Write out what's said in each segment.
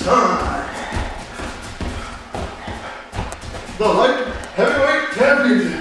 The light heavyweight championship.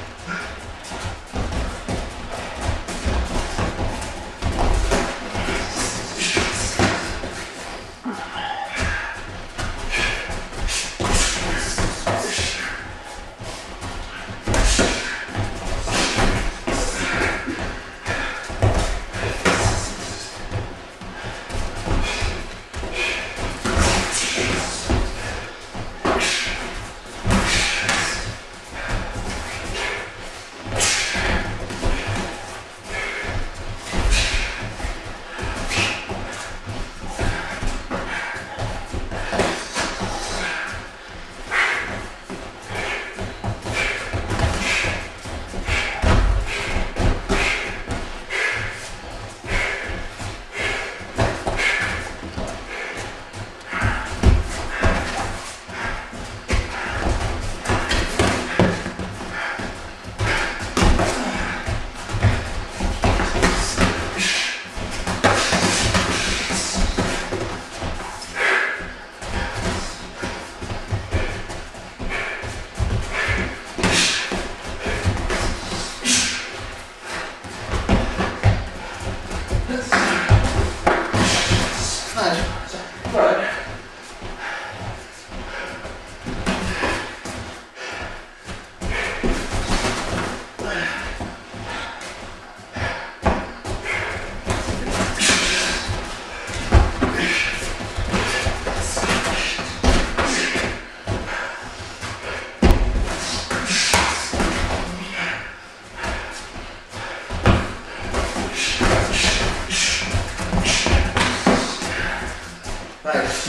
Nice.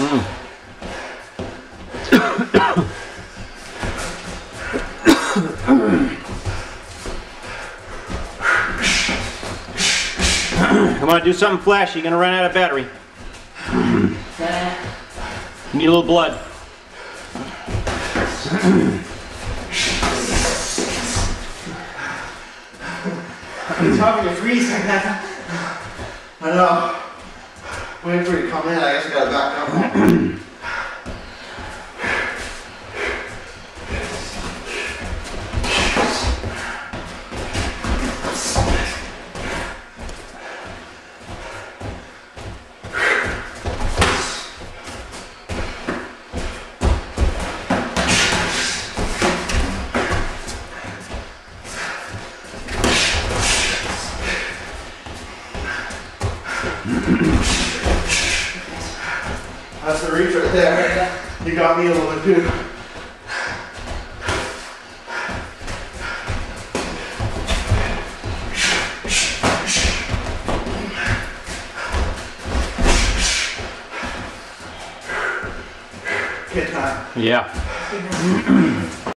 Come on, do something flashy. You're gonna run out of battery. You need a little blood. It's having a freeze like that. I know. Waiting for you to come in, I guess I gotta back up. That's the reach right there. You got me a little bit too. Good time. Yeah.